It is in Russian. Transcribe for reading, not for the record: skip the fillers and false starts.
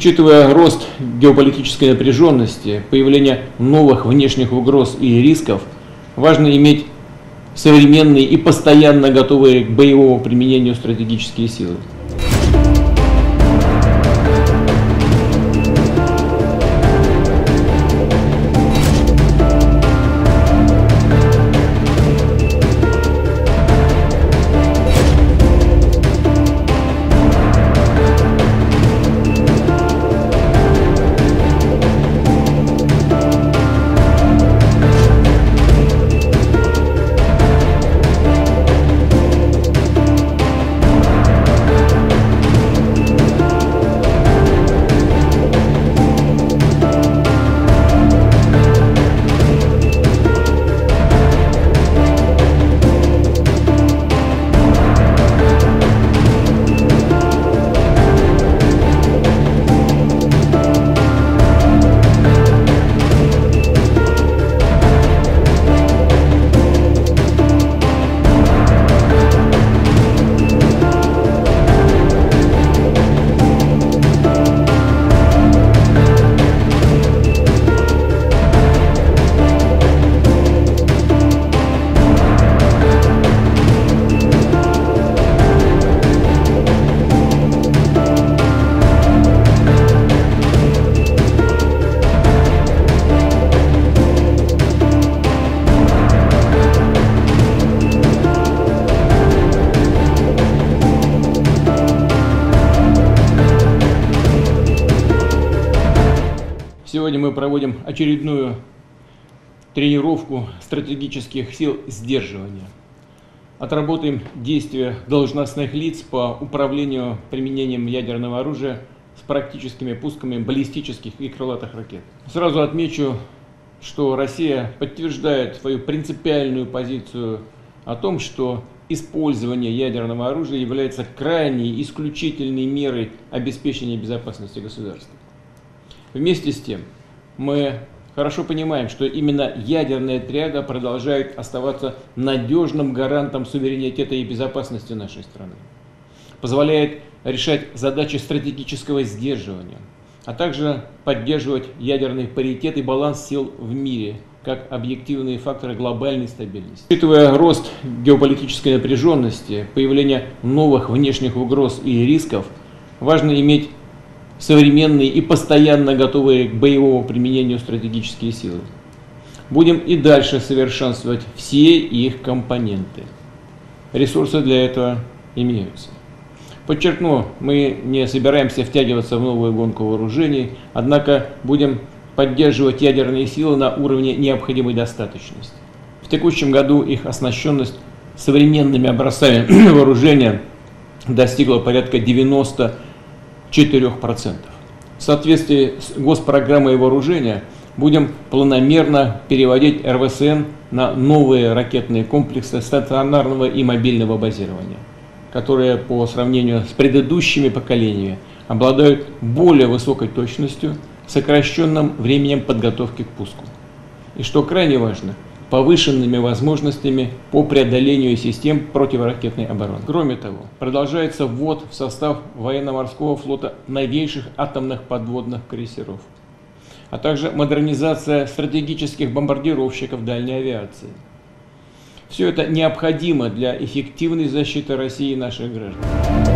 Учитывая рост геополитической напряженности, появление новых внешних угроз и рисков, важно иметь современные и постоянно готовые к боевому применению стратегические силы. Сегодня мы проводим очередную тренировку стратегических сил сдерживания. Отработаем действия должностных лиц по управлению применением ядерного оружия с практическими пусками баллистических и крылатых ракет. Сразу отмечу, что Россия подтверждает свою принципиальную позицию о том, что использование ядерного оружия является крайней исключительной мерой обеспечения безопасности государства. Вместе с тем, мы хорошо понимаем, что именно ядерная триада продолжает оставаться надежным гарантом суверенитета и безопасности нашей страны, позволяет решать задачи стратегического сдерживания, а также поддерживать ядерный паритет и баланс сил в мире, как объективные факторы глобальной стабильности. Учитывая рост геополитической напряженности, появление новых внешних угроз и рисков, важно иметь современные и постоянно готовые к боевому применению стратегические силы. Будем и дальше совершенствовать все их компоненты. Ресурсы для этого имеются. Подчеркну, мы не собираемся втягиваться в новую гонку вооружений, однако будем поддерживать ядерные силы на уровне необходимой достаточности. В текущем году их оснащенность современными образцами вооружения достигла порядка 94%. В соответствии с госпрограммой вооружения будем планомерно переводить РВСН на новые ракетные комплексы стационарного и мобильного базирования, которые по сравнению с предыдущими поколениями обладают более высокой точностью, сокращенным временем подготовки к пуску. И что крайне важно, повышенными возможностями по преодолению систем противоракетной обороны. Кроме того, продолжается ввод в состав военно-морского флота новейших атомных подводных крейсеров, а также модернизация стратегических бомбардировщиков дальней авиации. Все это необходимо для эффективной защиты России и наших граждан.